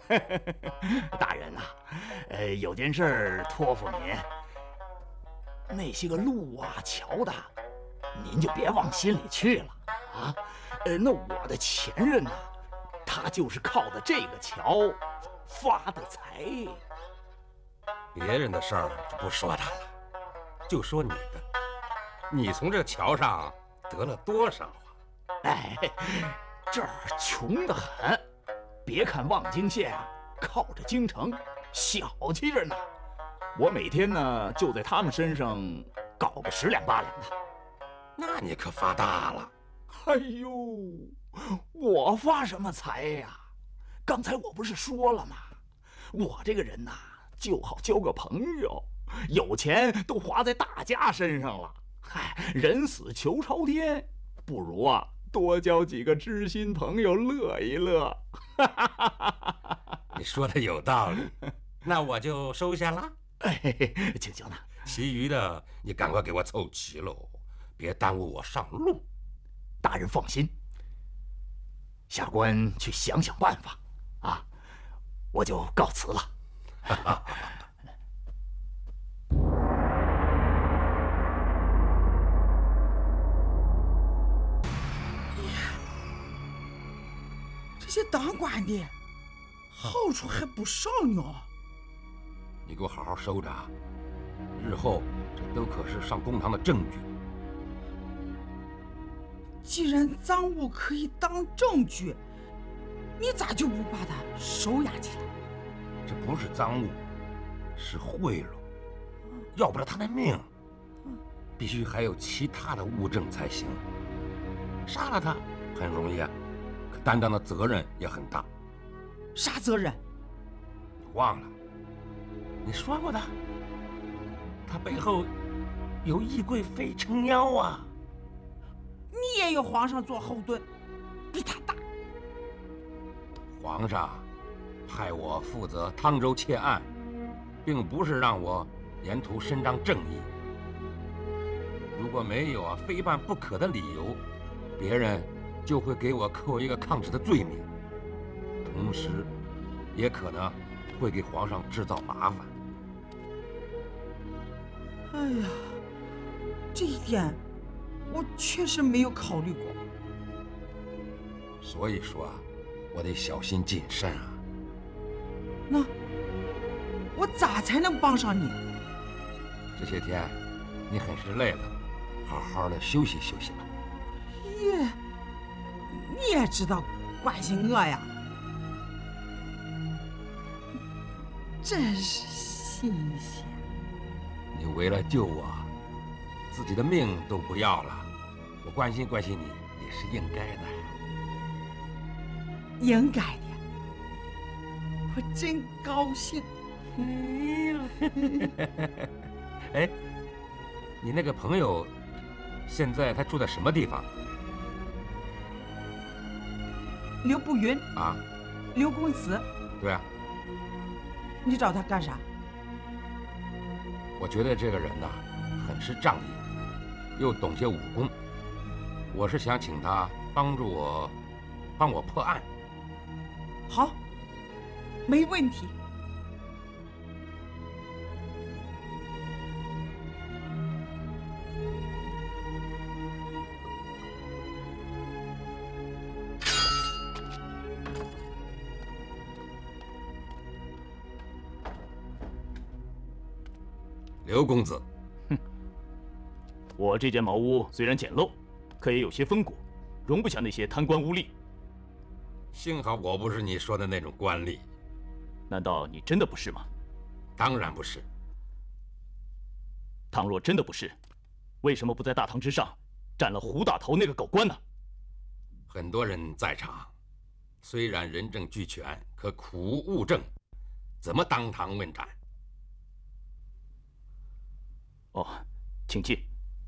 大人呐，有件事儿托付您。那些个路啊、桥的，您就别往心里去了啊。那我的前任呐，他就是靠的这个桥发的财。 别人的事儿就不说他了，就说你的。你从这桥上得了多少啊？ 哎，这儿穷得很。别看望京县啊，靠着京城，小气着呢。我每天呢，就在他们身上搞个10两8两的。 那你可发大了。 哎呦，我发什么财呀？刚才我不是说了吗？我这个人呐，就好交个朋友，有钱都花在大家身上了。嗨，人死求朝天，不如啊多交几个知心朋友乐一乐。 你说的有道理，那我就收下了。 哎，请呢。 其余的你赶快给我凑齐喽，别耽误我上路。 大人放心，下官去想想办法啊，我就告辞了。 这些当官的好处还不少呢。 你给我好好收着啊，日后这都可是上公堂的证据。 既然赃物可以当证据，你咋就不把它收押起来？ 这不是赃物，是贿赂，要不了他的命，必须还有其他的物证才行。杀了他很容易啊，可担当的责任也很大。 啥责任？ 你忘了？你说过的，他背后有懿贵妃撑腰啊。 你也有皇上做后盾，比他大。 皇上派我负责汤州窃案，并不是让我沿途伸张正义。如果没有非办不可的理由，别人就会给我扣一个抗旨的罪名，同时也可能会给皇上制造麻烦。 哎呀，这一点我确实没有考虑过。 所以说，我得小心谨慎啊。 那我咋才能帮上你？ 这些天你很是累了，好好的休息休息吧。 你也知道关心我呀，真是新鲜。 你为了救我，自己的命都不要了，我关心关心你也是应该的。 应该的，我真高兴。 哎，你那个朋友现在他住在什么地方？ 刘步云啊， 刘公子。 对啊。 你找他干啥？ 我觉得这个人呐，很是仗义，又懂些武功。我是想请他帮我破案。 好，没问题。 刘公子， 我这间茅屋虽然简陋，可也有些风骨，容不下那些贪官污吏。 幸好我不是你说的那种官吏。 难道你真的不是吗？ 当然不是。 倘若真的不是，为什么不在大堂之上斩了胡大头那个狗官呢？ 很多人在场，虽然人证俱全，可苦无物证，怎么当堂问斩？ 哦，请进。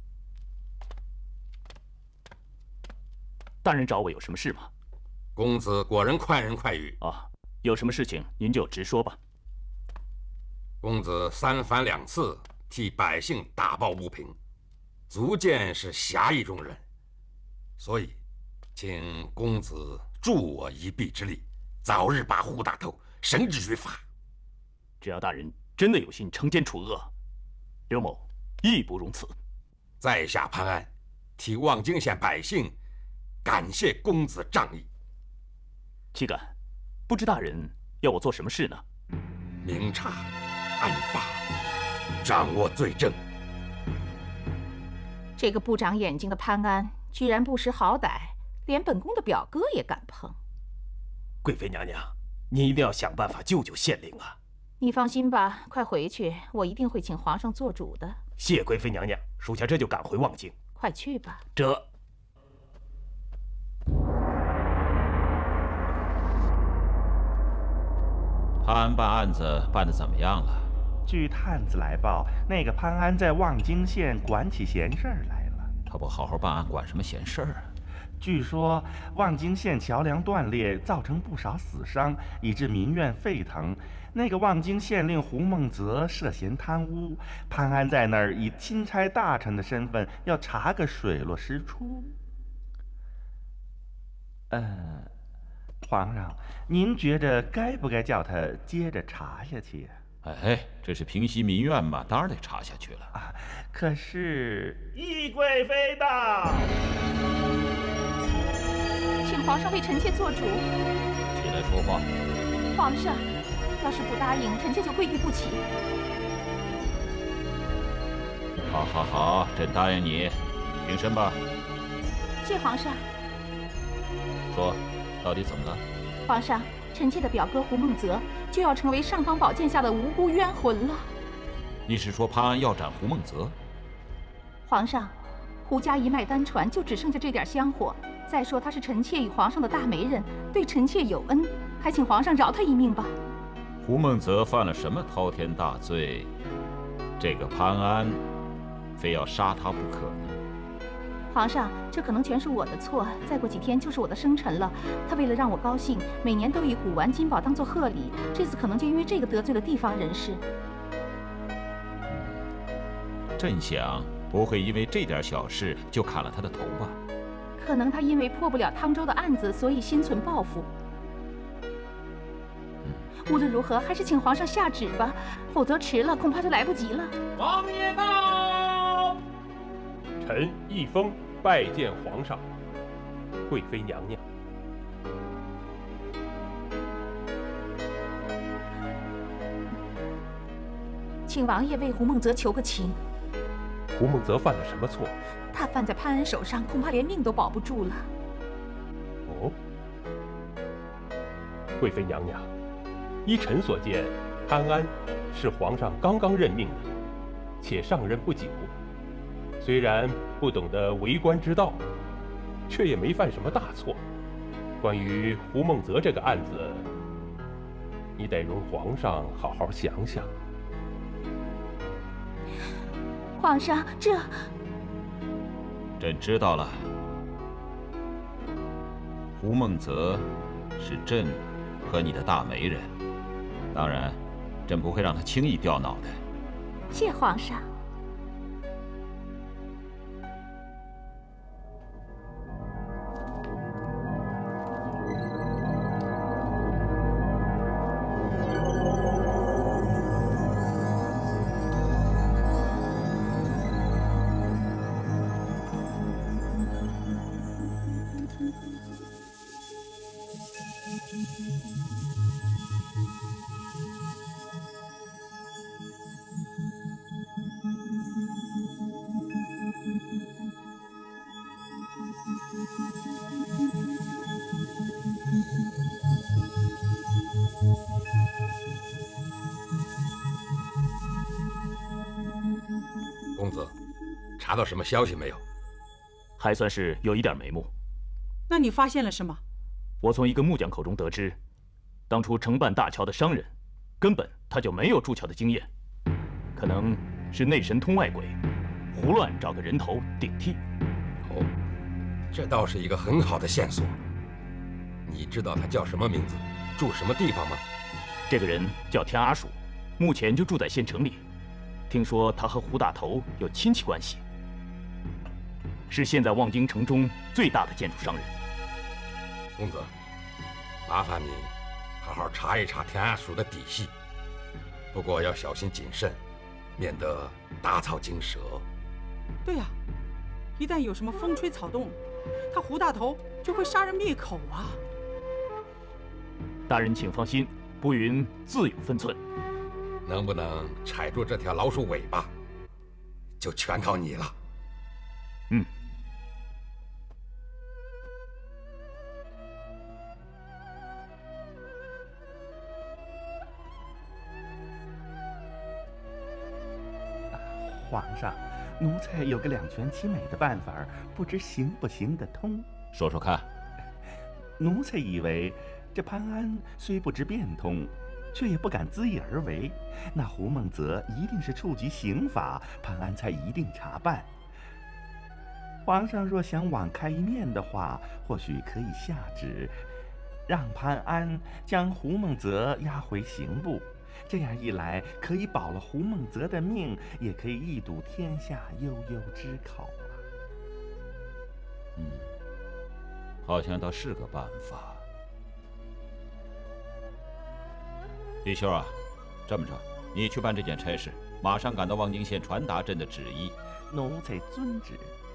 大人找我有什么事吗？ 公子果然快人快语啊！有什么事情您就直说吧。 公子3番2次替百姓打抱不平，足见是侠义中人，所以请公子助我一臂之力，早日把胡大头绳之于法。 只要大人真的有心惩奸除恶，刘某义不容辞。 在下潘安，替望京县百姓感谢公子仗义。 岂敢，不知大人要我做什么事呢？ 明察暗访，掌握罪证。 这个不长眼睛的潘安，居然不识好歹，连本宫的表哥也敢碰。 贵妃娘娘，您一定要想办法救救县令啊！ 你放心吧，快回去，我一定会请皇上做主的。 谢贵妃娘娘，属下这就赶回望京。 快去吧。 这。 潘安办案子办得怎么样了？ 据探子来报，那个潘安在望京县管起闲事儿来了。 他不好好办案，管什么闲事儿啊？ 据说望京县桥梁断裂，造成不少死伤，以致民怨沸腾。那个望京县令胡孟泽涉嫌贪污，潘安在那儿以钦差大臣的身份要查个水落石出。皇上，您觉着该不该叫他接着查下去？ 哎，这是平息民怨嘛，当然得查下去了啊。可是，懿贵妃到， 请皇上为臣妾做主。 起来说话。 皇上，要是不答应，臣妾就跪地不起。 好，好，好，朕答应你，平身吧。 谢皇上。 说，到底怎么了？ 皇上，臣妾的表哥胡孟泽就要成为尚方宝剑下的无辜冤魂了。 你是说潘安要斩胡孟泽？ 皇上，胡家一脉单传，就只剩下这点香火。再说他是臣妾与皇上的大媒人，对臣妾有恩，还请皇上饶他一命吧。 胡孟泽犯了什么滔天大罪？这个潘安非要杀他不可呢？ 皇上，这可能全是我的错。再过几天就是我的生辰了，他为了让我高兴，每年都以古玩金宝当做贺礼，这次可能就因为这个得罪了地方人士。 朕想不会因为这点小事就砍了他的头吧？ 可能他因为破不了汤州的案子，所以心存报复。无论如何，还是请皇上下旨吧，否则迟了恐怕就来不及了。 王爷到！臣奕风拜见皇上、贵妃娘娘。 请王爷为胡孟泽求个情。 胡孟泽犯了什么错？ 他犯在潘安手上，恐怕连命都保不住了。 哦，贵妃娘娘，依臣所见，潘安是皇上刚刚任命的，且上任不久。虽然不懂得为官之道，却也没犯什么大错。关于胡孟泽这个案子，你得容皇上好好想想。 皇上，这…… 朕知道了。胡孟泽是朕和你的大媒人，当然，朕不会让他轻易掉脑袋。 谢皇上。 公子，查到什么消息没有？ 还算是有一点眉目。 那你发现了什么？ 我从一个木匠口中得知，当初承办大桥的商人，根本他就没有筑桥的经验，可能是内神通外鬼，胡乱找个人头顶替。 哦，这倒是一个很好的线索。你知道他叫什么名字，住什么地方吗？ 这个人叫田阿鼠，目前就住在县城里。听说他和胡大头有亲戚关系，是现在望京城中最大的建筑商人。 公子，麻烦你好好好查一查田安署的底细。不过要小心谨慎，免得打草惊蛇。 对呀，一旦有什么风吹草动，他胡大头就会杀人灭口啊！ 大人请放心，步云自有分寸。 能不能踩住这条老鼠尾巴，就全靠你了。 嗯。 皇上，奴才有个两全其美的办法，不知行不行得通？ 说说看。 奴才以为，这潘安虽不知变通，却也不敢恣意而为。那胡孟泽一定是触及刑法，潘安才一定查办。皇上若想网开一面的话，或许可以下旨，让潘安将胡孟泽押回刑部。这样一来，可以保了胡孟泽的命，也可以一睹天下悠悠之口啊。 好像倒是个办法。李修啊，这么着，你去办这件差事，马上赶到望京县传达朕的旨意。 奴才遵旨。